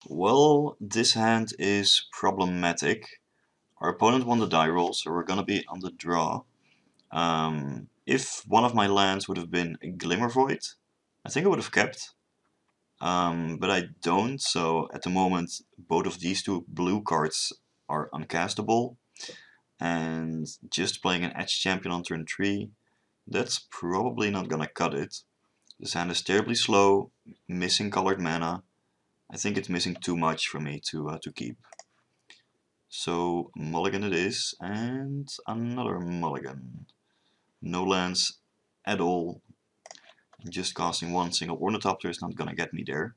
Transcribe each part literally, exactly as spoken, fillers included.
Well, this hand is problematic. Our opponent won the die roll, so we're gonna be on the draw. Um, if one of my lands would have been a Glimmer Void, I think I would have kept. Um, but I don't, so at the moment both of these two blue cards are uncastable. And just playing an Edge Champion on turn three, that's probably not gonna cut it. This hand is terribly slow, missing colored mana. I think it's missing too much for me to uh, to keep. So mulligan it is, and another mulligan. No lands at all. Just casting one single Ornithopter is not gonna get me there.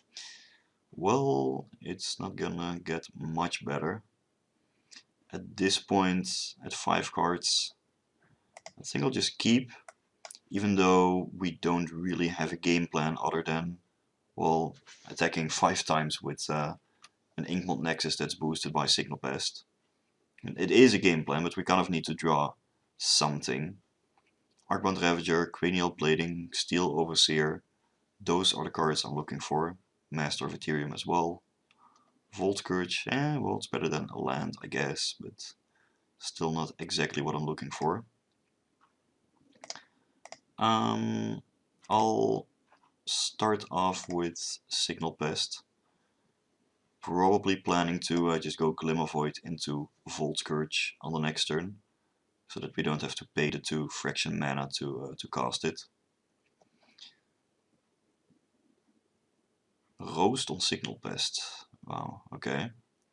Well, it's not gonna get much better. At this point, at five cards, I think I'll just keep, even though we don't really have a game plan other than, well, attacking five times with uh, an Inkmoth Nexus that's boosted by Signal Pest. It is a game plan, but we kind of need to draw something. Arcbound Ravager, Cranial Plating, Steel Overseer, those are the cards I'm looking for. Master of Ethereum as well. Volt Scourge, eh, well, it's better than a land, I guess, but still not exactly what I'm looking for. Um, I'll start off with Signal Pest. Probably planning to uh, just go Glimmer Void into Volt Scourge on the next turn, so that we don't have to pay the two fraction mana to uh, to cast it. Roast on Signal Pest. Wow, okay.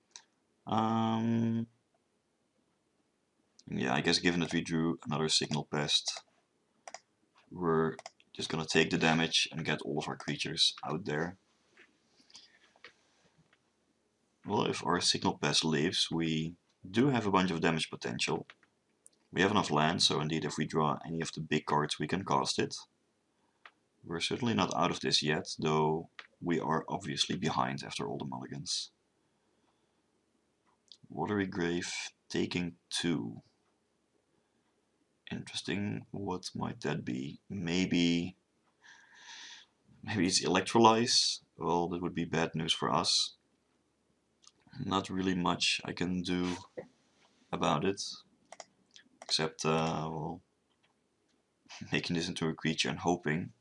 Um, yeah, I guess given that we drew another Signal Pest, we're just gonna take the damage and get all of our creatures out there. Well, if our Signal Pest lives, we do have a bunch of damage potential. We have enough land, so indeed if we draw any of the big cards we can cast it. We're certainly not out of this yet, though we are obviously behind after all the mulligans. Watery Grave taking two. Interesting. What might that be? Maybe... Maybe it's Electrolyze? Well, that would be bad news for us. Not really much I can do about it. Except, uh, well, making this into a creature and hoping.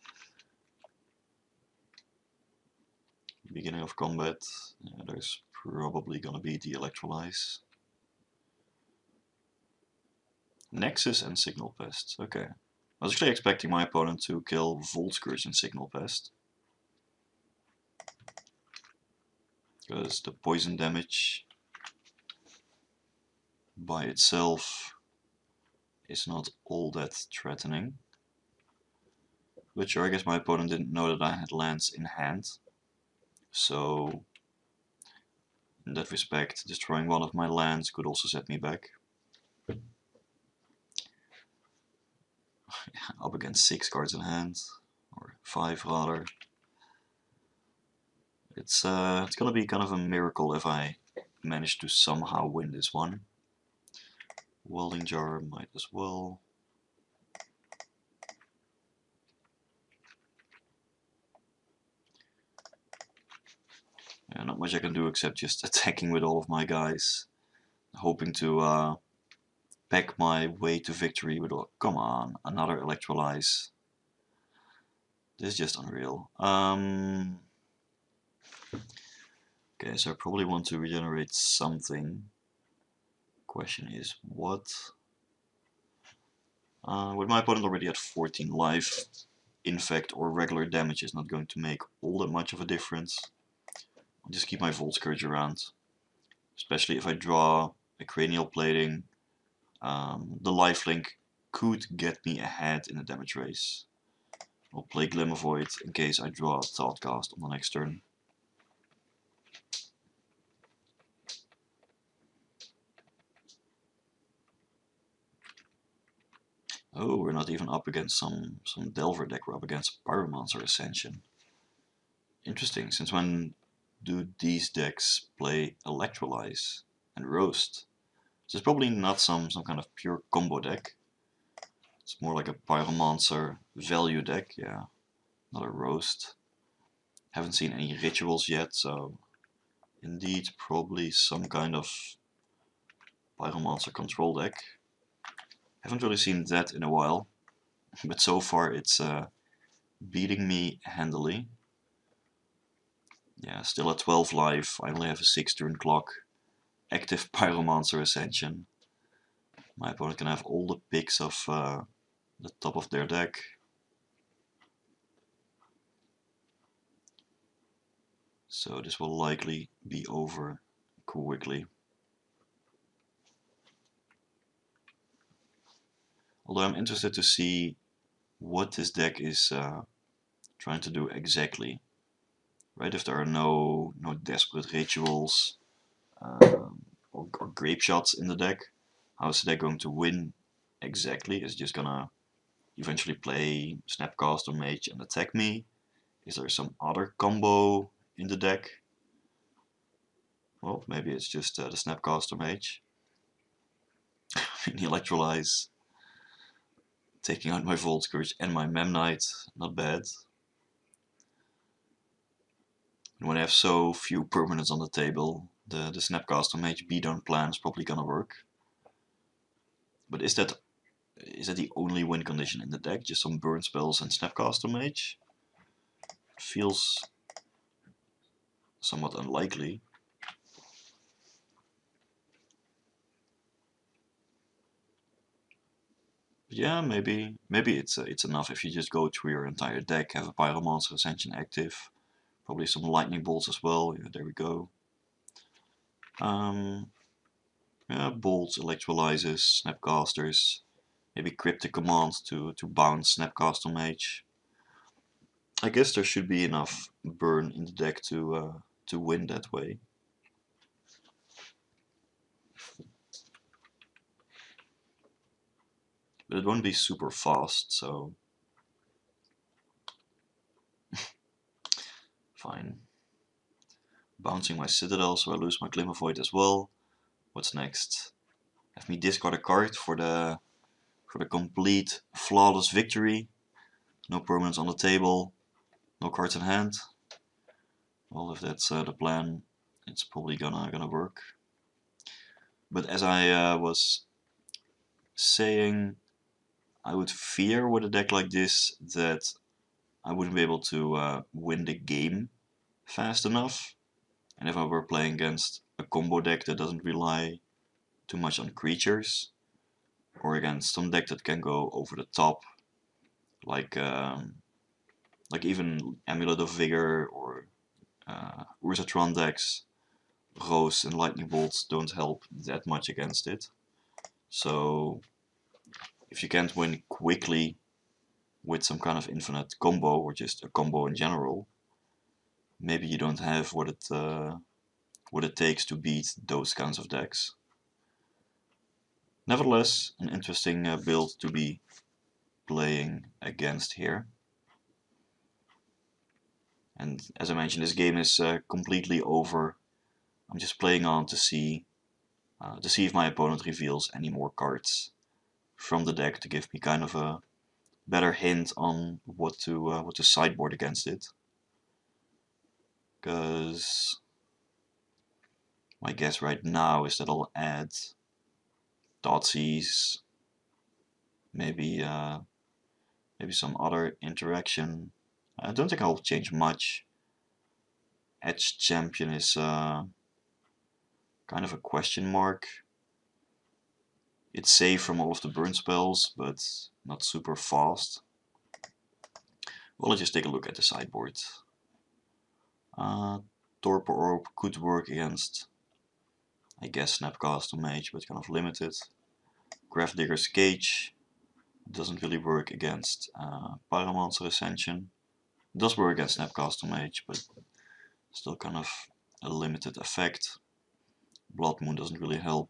Beginning of combat, yeah, there's probably gonna be the Electrolyze. Nexus and Signal Pest, okay. I was actually expecting my opponent to kill Volt Scourge and Signal Pest. Because the poison damage by itself is not all that threatening. But sure, I guess my opponent didn't know that I had lands in hand. So, in that respect, destroying one of my lands could also set me back. Up against six cards in hand, or five rather. It's uh, it's gonna be kind of a miracle if I manage to somehow win this one. Welding Jar might as well. Yeah, not much I can do except just attacking with all of my guys, hoping to uh, pack my way to victory with all. Come on, another Electrolyze. This is just unreal. Um, okay, so I probably want to regenerate something. Question is what? Uh, with my opponent already at fourteen life, infect or regular damage is not going to make all that much of a difference. I'll just keep my Volt Scourge around, especially if I draw a Cranial Plating. Um, the lifelink could get me ahead in the damage race. I'll play Glimmer Void in case I draw a Thoughtcast on the next turn. Oh, we're not even up against some, some Delver deck, we're up against Pyromancer Ascension. Interesting, since when do these decks play Electrolyze and Roast? This is probably not some, some kind of pure combo deck. It's more like a Pyromancer value deck, yeah. Not a Roast. Haven't seen any rituals yet, so indeed probably some kind of Pyromancer control deck. Haven't really seen that in a while, but so far it's uh, beating me handily. Yeah, still at twelve life, I only have a six turn clock. Active Pyromancer Ascension. My opponent can have all the picks of uh, the top of their deck. So this will likely be over quickly. Although I'm interested to see what this deck is uh, trying to do exactly. Right, if there are no no desperate rituals um, or, or grape shots in the deck, how is the deck going to win exactly? Is it just gonna eventually play Snapcaster Mage and attack me? Is there some other combo in the deck? Well, maybe it's just uh, the Snapcaster Mage. the Electrolyze, taking out my Volt Scourge and my Memnite, not bad. And when I have so few permanents on the table, the, the Snapcaster Mage beatdown plan is probably gonna work. But is that is that the only win condition in the deck? Just some burn spells and Snapcaster Mage? Feels somewhat unlikely. But yeah, maybe maybe it's uh, it's enough if you just go through your entire deck, have a Pyromancer Ascension active, probably some Lightning Bolts as well. Yeah, there we go. Um, yeah, bolts, electrolyzes, snapcasters, maybe cryptic commands to to bounce Snapcaster Mage. I guess there should be enough burn in the deck to uh, to win that way. But it won't be super fast, so fine. Bouncing my Citadel, so I lose my Glimmer Void as well. What's next? Have me discard a card for the for the complete flawless victory. No permanents on the table, no cards in hand. Well, if that's uh, the plan, it's probably gonna gonna work. But as I uh, was saying, I would fear with a deck like this that I wouldn't be able to uh, win the game fast enough. And if I were playing against a combo deck that doesn't rely too much on creatures, or against some deck that can go over the top, like um, like even Amulet of Vigor or uh, Urzatron decks, Rose and Lightning Bolts don't help that much against it. So if you can't win quickly with some kind of infinite combo or just a combo in general, maybe you don't have what it uh, what it takes to beat those kinds of decks. Nevertheless, an interesting uh, build to be playing against here. And as I mentioned, this game is uh, completely over. I'm just playing on to see uh, to see if my opponent reveals any more cards from the deck to give me kind of a better hint on what to uh, what to sideboard against it. Because my guess right now is that I'll add Thoughtseize, maybe uh, maybe some other interaction. I don't think I'll change much. Edge Champion is uh, kind of a question mark. It's safe from all of the burn spells, but not super fast. Well, let's just take a look at the sideboard. Uh, Torpor Orb could work against, I guess, Snapcaster Mage, but kind of limited. Gravedigger's Cage doesn't really work against uh, Pyromancer Ascension. It does work against Snapcaster Mage, but still kind of a limited effect. Blood Moon doesn't really help.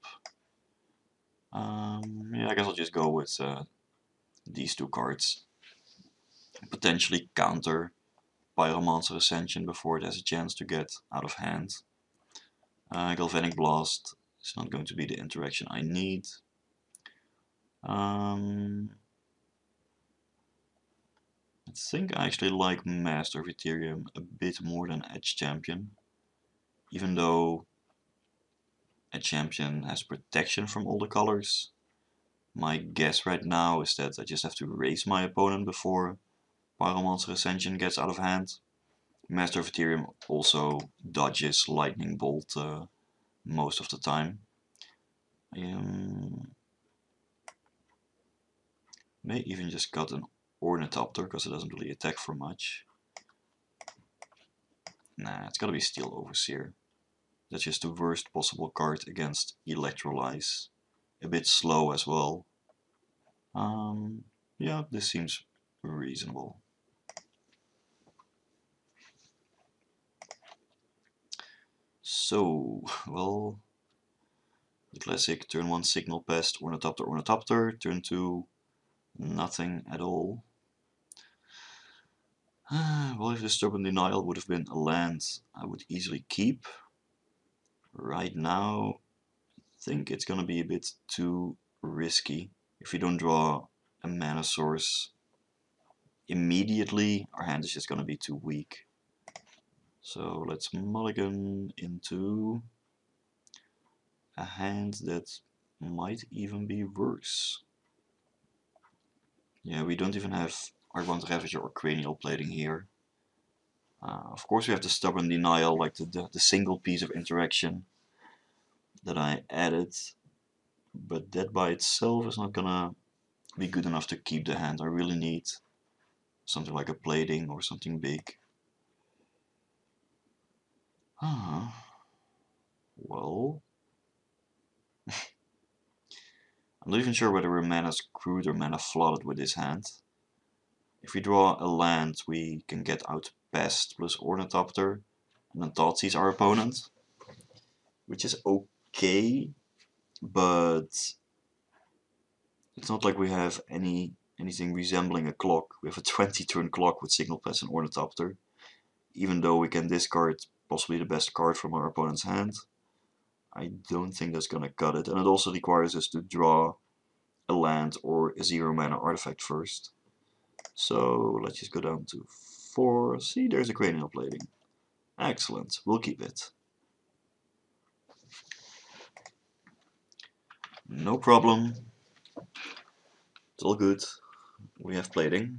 Um, yeah, I guess I'll just go with uh, these two cards. Potentially counter Pyromancer Ascension before it has a chance to get out of hand. Uh, Galvanic Blast is not going to be the interaction I need. Um, I think I actually like Master of Ethereum a bit more than Edge Champion, even though a champion has protection from all the colors, my guess right now is that I just have to raise my opponent before Pyromancer Ascension gets out of hand. Master of Ethereum also dodges Lightning Bolt uh, most of the time. Um, may even just cut an Ornithopter because it doesn't really attack for much. Nah, it's gotta be Steel Overseer. That's just the worst possible card against Electrolyze. A bit slow as well. Um, yeah, this seems reasonable. So, well, the classic turn one Signal Pest, Ornithopter, Ornithopter, turn two, nothing at all. Well, if the Stubborn Denial would have been a land I would easily keep. Right now, I think it's gonna be a bit too risky. If we don't draw a mana source immediately, our hand is just gonna be too weak. So let's mulligan into a hand that might even be worse. Yeah, we don't even have Argwant Ravager or Cranial Plating here. Uh, of course we have the Stubborn Denial, like the, the, the single piece of interaction that I added, but that by itself is not gonna be good enough to keep the hand. I really need something like a plating or something big. Ah, well, I'm not even sure whether we're mana screwed or mana flooded with this hand. If we draw a land, we can get out Pest plus Ornithopter, and then Thoughtseize our opponent, which is okay, but it's not like we have any anything resembling a clock. We have a twenty turn clock with Signal Pest and Ornithopter, even though we can discard possibly the best card from our opponent's hand. I don't think that's gonna cut it, and it also requires us to draw a land or a zero mana artifact first. So let's just go down to four. See, there's a Cranial Plating. Excellent, we'll keep it. No problem. It's all good. We have plating.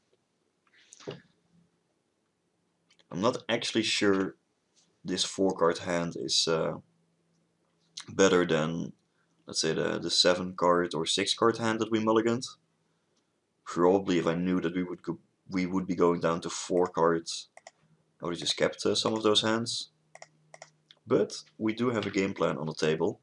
I'm not actually sure this four card hand is uh, better than, let's say, the, the seven card or six card hand that we mulliganed. Probably if I knew that we would go, we would be going down to four cards, I would have just kept uh, some of those hands. But we do have a game plan on the table.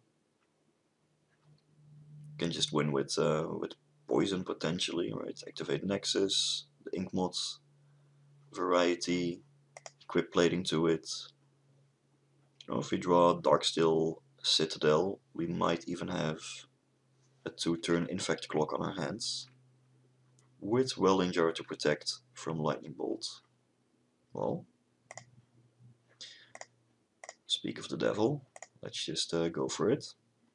Can just win with uh, with poison potentially, right? Activate Nexus, the Inkmoth, Variety, equip plating to it. Now if we draw Darksteel Citadel, we might even have a two turn Infect Clock on our hands, with Welding Jar to protect from Lightning Bolt. Well, speak of the devil, let's just uh, go for it.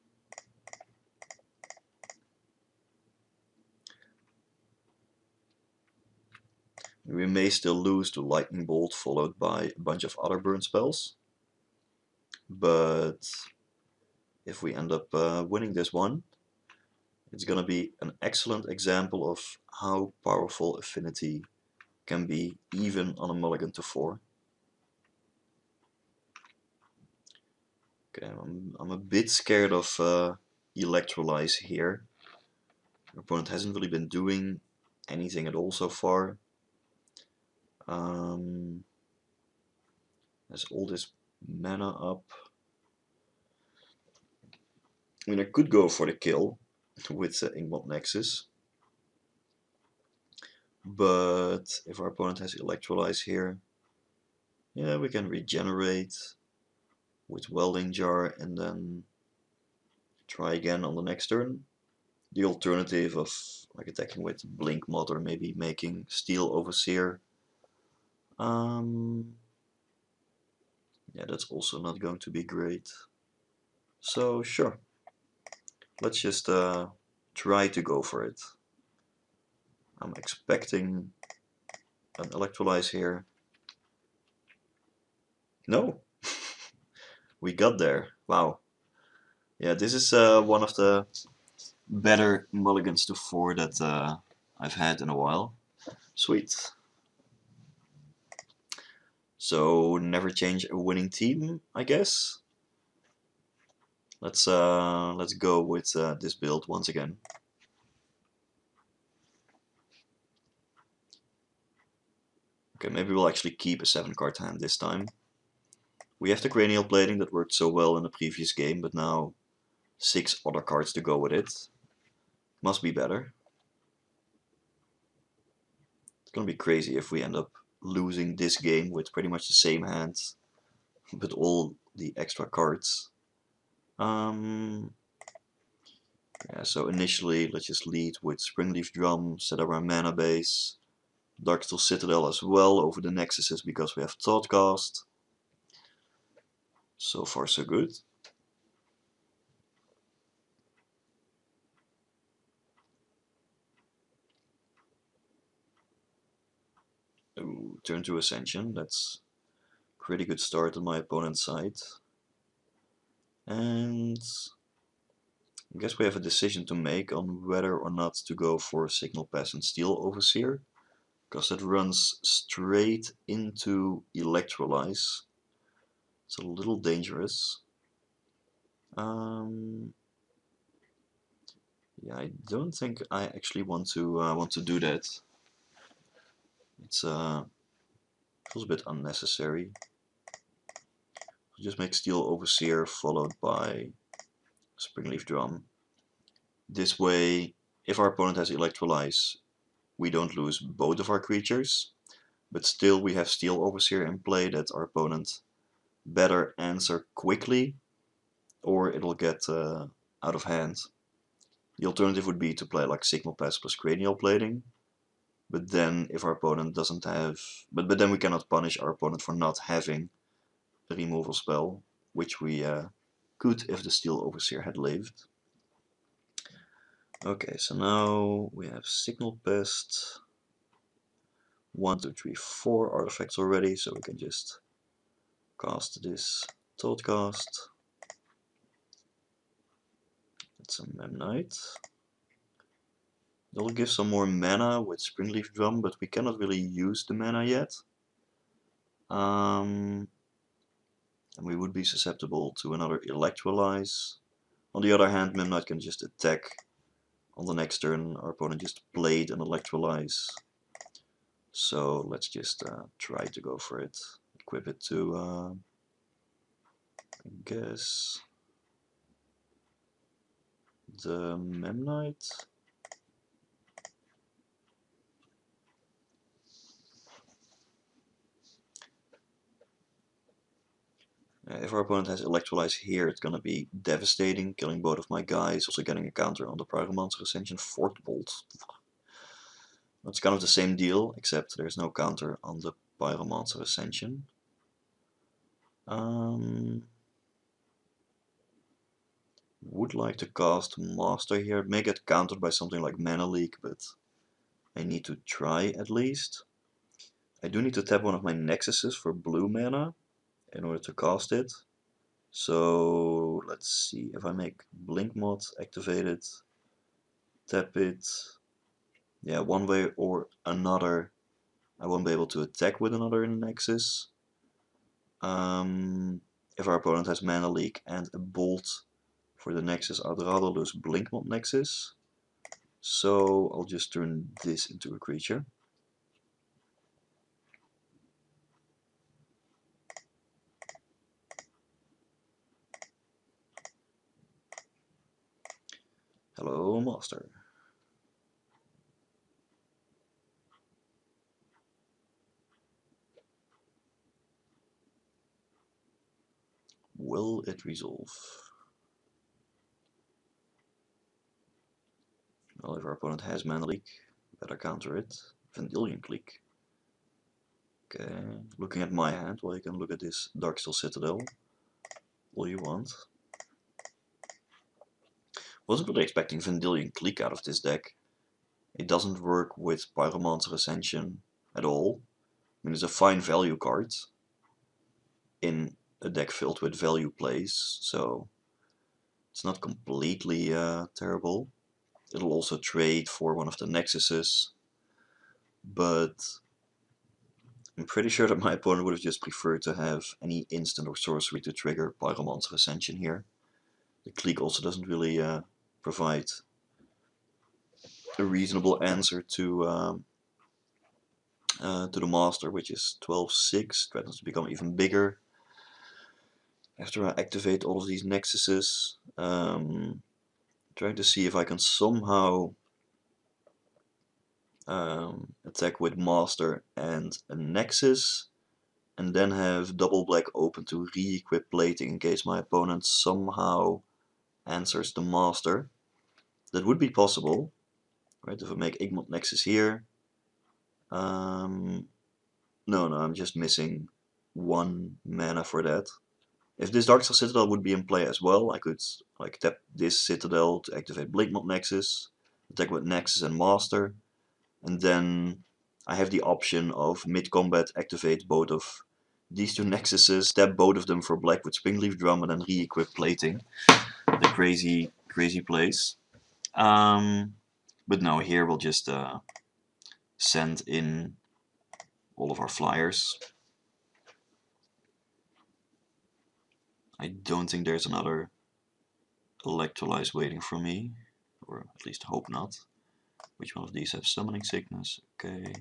We may still lose to Lightning Bolt followed by a bunch of other burn spells, but if we end up uh, winning this one, it's gonna be an excellent example of how powerful Affinity can be even on a mulligan to four. Okay, I'm, I'm a bit scared of uh, Electrolyze here. Your opponent hasn't really been doing anything at all so far. Um, has all this mana up. I mean, I could go for the kill with uh, Inkmoth Nexus, but if our opponent has Electrolyze here, yeah, we can regenerate with Welding Jar and then try again on the next turn. The alternative of like attacking with Blink Mod or maybe making Steel Overseer. Um, yeah, that's also not going to be great. So sure, let's just uh, try to go for it. I'm expecting an Electrolyze here. No, We got there. Wow. Yeah, this is uh, one of the better mulligans to four that uh, I've had in a while. Sweet. So never change a winning team, I guess. Let's uh, let's go with uh, this build once again. Okay, maybe we'll actually keep a seven card hand this time. We have the cranial plating that worked so well in the previous game, but now six other cards to go with it. Must be better. It's gonna be crazy if we end up losing this game with pretty much the same hand, but all the extra cards. Um, yeah, so initially let's just lead with Springleaf Drum, set up our mana base. Darksteel Citadel as well over the Nexuses because we have Thoughtcast. So far so good. Ooh, turn to Ascension, that's a pretty good start on my opponent's side. And I guess we have a decision to make on whether or not to go for Signal Pass and Steel Overseer, because it runs straight into Electrolyze. It's a little dangerous. Um, yeah, I don't think I actually want to uh, want to do that. It's uh, feels a bit unnecessary. Just make Steel Overseer followed by Springleaf Drum. This way, if our opponent has Electrolyze, we don't lose both of our creatures, but still we have Steel Overseer in play that our opponent better answer quickly, or it'll get uh, out of hand. The alternative would be to play like Signal Pass plus Cranial Plating, but then if our opponent doesn't have, but, but then we cannot punish our opponent for not having a removal spell, which we uh, could if the Steel Overseer had lived. Okay, so now we have Signal Pest, one, two, three, four artifacts already, so we can just cast this Thoughtcast. It's a Memnite. It'll give some more mana with Springleaf Drum, but we cannot really use the mana yet. Um, and we would be susceptible to another Electrolyze. On the other hand, Memnite can just attack on the next turn. Our opponent just played an Electrolyze. So let's just uh, try to go for it. Equip it to, uh, I guess, the Memnite. Uh, if our opponent has Electrolyze here, it's gonna be devastating, killing both of my guys, also getting a counter on the Pyromancer Ascension Fort Bolt. It's kind of the same deal, except there's no counter on the Pyromancer Ascension. Um, would like to cast Master here. It may get countered by something like Mana Leak, but I need to try at least. I do need to tap one of my Nexuses for blue mana in order to cast it. So let's see, if I make Blink Mod activated, tap it, yeah, one way or another I won't be able to attack with another Nexus. Um, if our opponent has Mana Leak and a Bolt for the Nexus, I'd rather lose Blink Mod Nexus. So I'll just turn this into a creature. Hello, Master. Will it resolve? Well, if our opponent has Mana Leak, better counter it. Vendilion Clique. Okay, looking at my hand, well, you can look at this Darksteel Citadel all you want. Wasn't really expecting Vendilion Clique out of this deck. It doesn't work with Pyromancer Ascension at all. I mean, it's a fine value card in a deck filled with value plays, so it's not completely uh, terrible. It'll also trade for one of the Nexuses, but I'm pretty sure that my opponent would have just preferred to have any instant or sorcery to trigger Pyromancer Ascension here. The clique also doesn't really uh, provide a reasonable answer to um, uh, to the Master, which is twelve six, threatens to become even bigger. After I activate all of these Nexuses, um, trying to see if I can somehow um, attack with Master and a Nexus, and then have double black open to re-equip plating in case my opponent somehow answers the Master. That would be possible, right? If I make Igmont Nexus here. Um, no, no, I'm just missing one mana for that. If this Darkstar Citadel would be in play as well, I could like tap this Citadel to activate Blinkmont Nexus, attack with Nexus and Master, and then I have the option of mid-combat activate both of these two Nexuses, tap both of them for black with Springleaf Drum, and then re-equip plating. The crazy, crazy plays. Um, but no, here we'll just uh, send in all of our flyers. I don't think there's another Electrolyze waiting for me, or at least hope not. Which one of these have Summoning Sickness? Okay.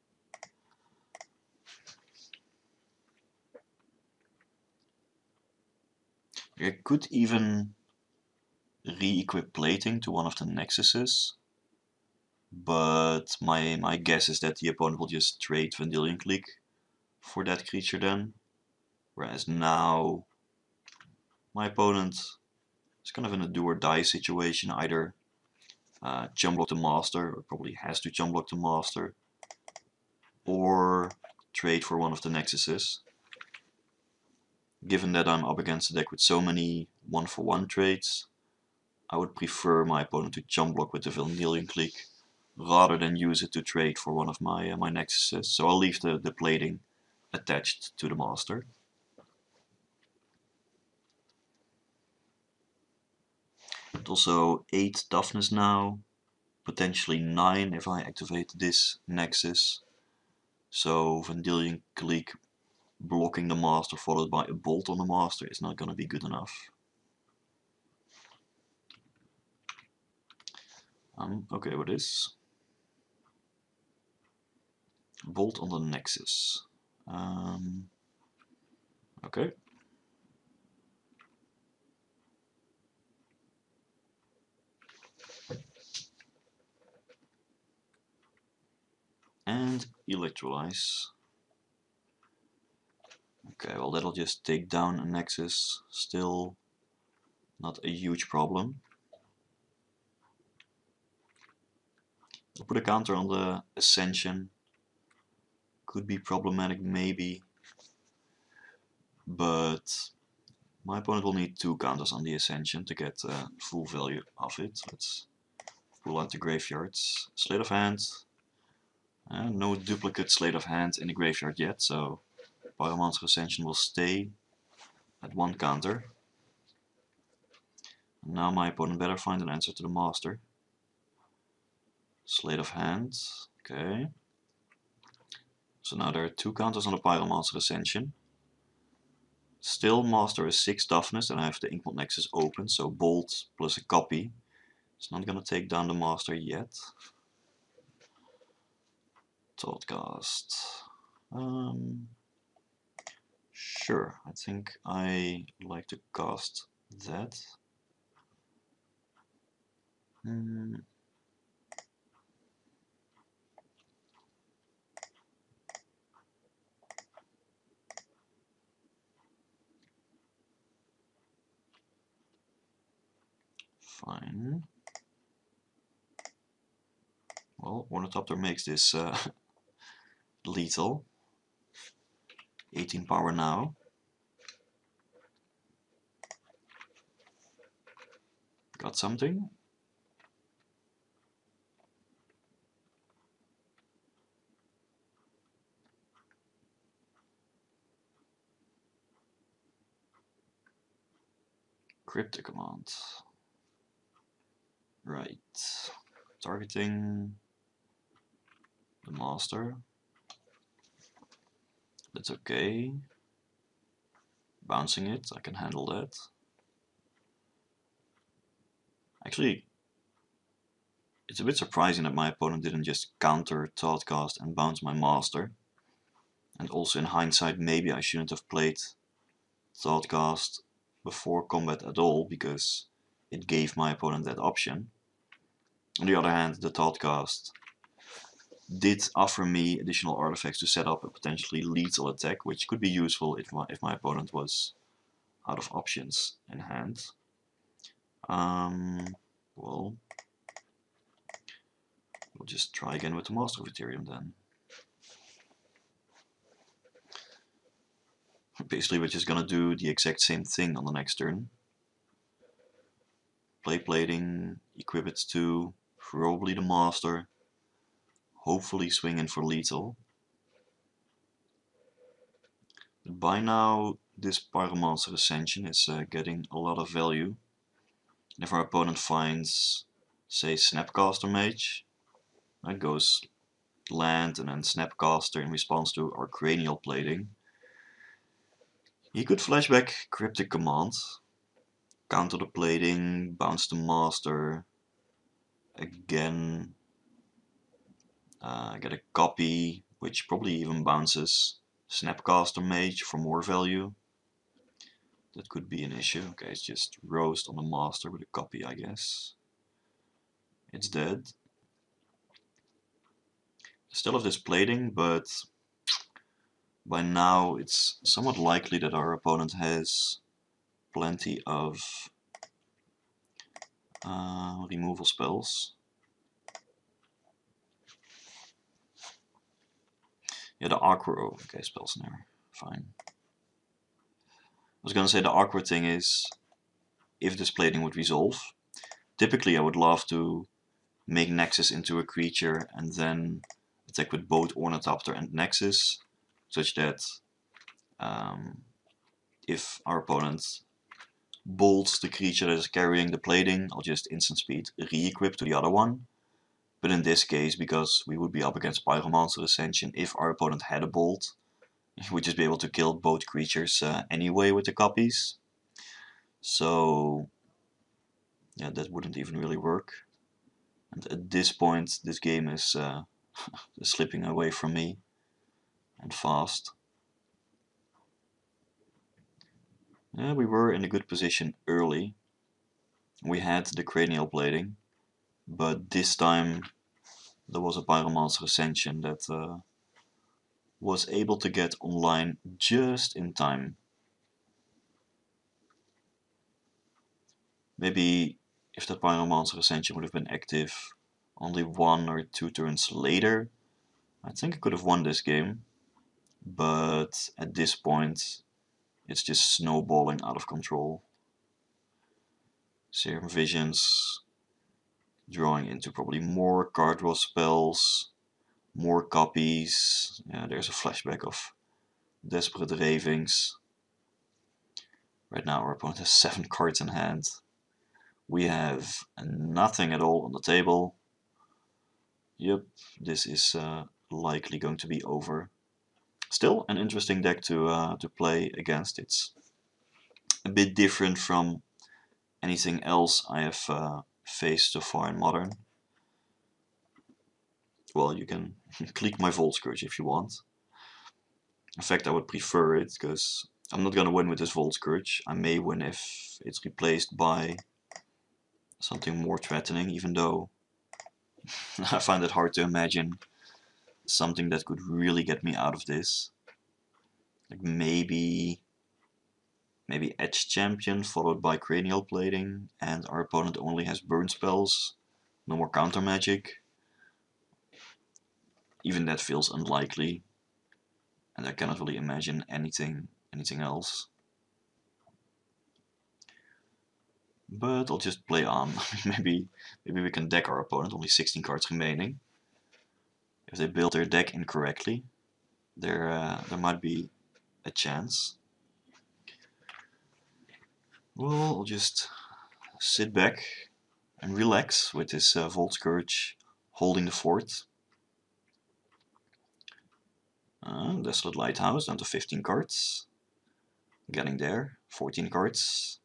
I could even re-equip plating to one of the Nexuses, but my my guess is that the opponent will just trade Vendilion Clique for that creature then. Whereas now my opponent is kind of in a do or die situation, either uh, chum block the Master, or probably has to chum block the Master, or trade for one of the Nexuses. Given that I'm up against a deck with so many one for one trades, I would prefer my opponent to chum block with the Vendilion Clique rather than use it to trade for one of my uh, my Nexuses. So I'll leave the, the plating attached to the Master. But also eight toughness now, potentially nine if I activate this Nexus. So Vendilion Clique blocking the Master followed by a bolt on the Master is not going to be good enough. I'm okay with this. Bolt on the Nexus. Um, okay. And Electrolyze. Okay, well that'll just take down a Nexus. Still not a huge problem. I'll put a counter on the Ascension. Could be problematic maybe. But my opponent will need two counters on the Ascension to get uh, full value of it. Let's pull out the graveyards. Sleight of Hand. Uh, no duplicate Sleight of Hand in the graveyard yet, so Pyromancer Ascension will stay at one counter. And now my opponent better find an answer to the Master. Sleight of Hand. Okay. So now there are two counters on the Pyromancer Ascension. Still, Master is six toughness, and I have the Inkmoth Nexus open, so Bolt plus a copy. It's not gonna take down the Master yet. Thoughtcast. Um, sure, I think I like to cast that. Hmm. Fine. Well, Ornithopter makes this uh, lethal. eighteen power now. Got something? Cryptic command. Right. Targeting the master. That's okay. Bouncing it, I can handle that. Actually, it's a bit surprising that my opponent didn't just counter Thoughtcast and bounce my master. And also in hindsight, maybe I shouldn't have played Thoughtcast before combat at all, because it gave my opponent that option. On the other hand, the Thoughtcast did offer me additional artifacts to set up a potentially lethal attack, which could be useful if my, if my opponent was out of options in hand. Um, well, we'll just try again with the Master of Ethereum then. Basically, we're just gonna do the exact same thing on the next turn. Play plating, equip it to probably the Master, hopefully swing in for lethal. But by now, this Pyromancer Ascension is uh, getting a lot of value. And if our opponent finds, say, Snapcaster Mage, that goes land and then Snapcaster in response to our Cranial Plating. He could flashback Cryptic Command, counter the plating, bounce the master, again uh, get a copy, which probably even bounces Snapcaster Mage for more value. That could be an issue. Okay, it's just roast on the master with a copy, I guess. It's dead. Still have this plating, but by now it's somewhat likely that our opponent has plenty of uh, removal spells. Yeah, the awkward. Oh, okay, spell snare. Fine. I was gonna say the awkward thing is if this plating would resolve. Typically, I would love to make Nexus into a creature and then attack with both Ornithopter and Nexus, such that um, if our opponent bolts the creature that is carrying the plating, I'll just instant speed re-equip to the other one. But in this case, because we would be up against Pyromancer Ascension, if our opponent had a bolt, he would just be able to kill both creatures uh, anyway with the copies. So yeah, that wouldn't even really work. And at this point, this game is uh, slipping away from me, and fast. Yeah, we were in a good position early. We had the cranial plating, but this time there was a Pyromancer Ascension that uh, was able to get online just in time. Maybe if that Pyromancer Ascension would have been active only one or two turns later, I think I could have won this game. But at this point, it's just snowballing out of control. Serum Visions, drawing into probably more card draw spells, more copies. Yeah, there's a flashback of Desperate Ravings. Right now our opponent has seven cards in hand. We have nothing at all on the table. Yep, this is uh, likely going to be over. Still an interesting deck to uh, to play against. It's a bit different from anything else I have uh, faced so far in Modern. Well, you can click my Volt Scourge if you want. In fact, I would prefer it, because I'm not gonna win with this Volt Scourge. I may win if it's replaced by something more threatening, even though I find it hard to imagine something that could really get me out of this. Like maybe maybe Edge Champion followed by Cranial Plating, and our opponent only has burn spells, no more counter magic. Even that feels unlikely, and I cannot really imagine anything anything else. But I'll just play on. maybe maybe we can deck our opponent, only sixteen cards remaining. If they build their deck incorrectly, there uh, there might be a chance. Well, I'll just sit back and relax with this uh, Volt Scourge holding the fort. Uh, Desolate Lighthouse down to fifteen cards. Getting there, fourteen cards.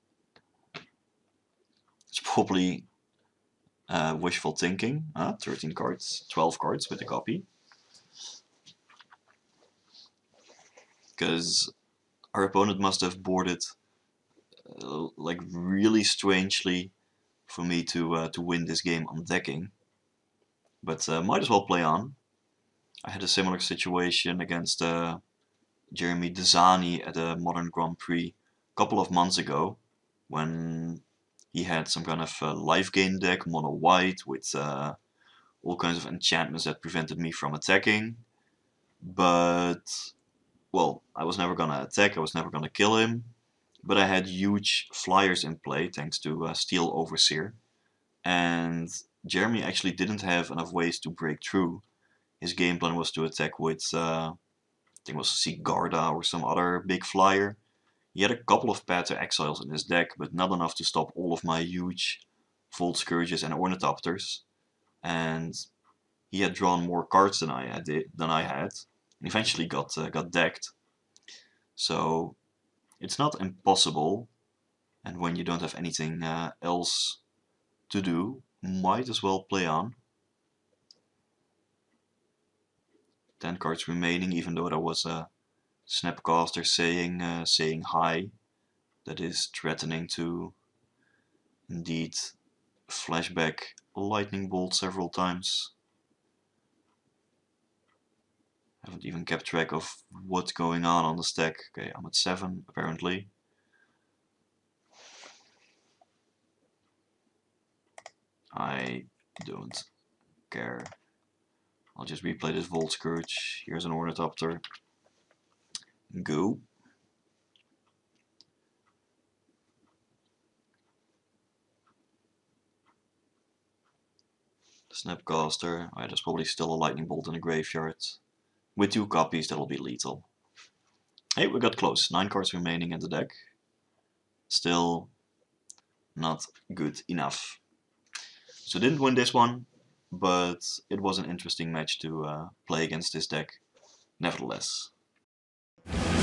It's probably uh, wishful thinking. Uh, thirteen cards, twelve cards with a copy. Because our opponent must have boarded uh, like really strangely for me to uh, to win this game on decking. But uh, might as well play on. I had a similar situation against uh, Jeremy Desani at a Modern Grand Prix a couple of months ago, when he had some kind of uh, life gain deck, mono white, with uh, all kinds of enchantments that prevented me from attacking. But, well, I was never gonna attack, I was never gonna kill him. But I had huge flyers in play thanks to uh, Steel Overseer. And Jeremy actually didn't have enough ways to break through. His game plan was to attack with, uh, I think it was Sigarda or some other big flyer. He had a couple of Pater Exiles in his deck, but not enough to stop all of my huge Volt Scourges and Ornithopters. And he had drawn more cards than I had, than I had, and eventually got uh, got decked. So it's not impossible, and when you don't have anything uh, else to do, might as well play on. ten cards remaining, even though there was a Snapcaster saying uh, saying hi. That is threatening to indeed flashback Lightning Bolt several times. Haven't even kept track of what's going on on the stack. Okay, I'm at seven apparently. I don't care. I'll just replay this Volt Scourge. Here's an Ornithopter. Go. Snapcaster. Alright, there's probably still a Lightning Bolt in the graveyard. With two copies, that'll be lethal. Hey, we got close. Nine cards remaining in the deck. Still not good enough. So didn't win this one, but it was an interesting match to uh, play against this deck, nevertheless.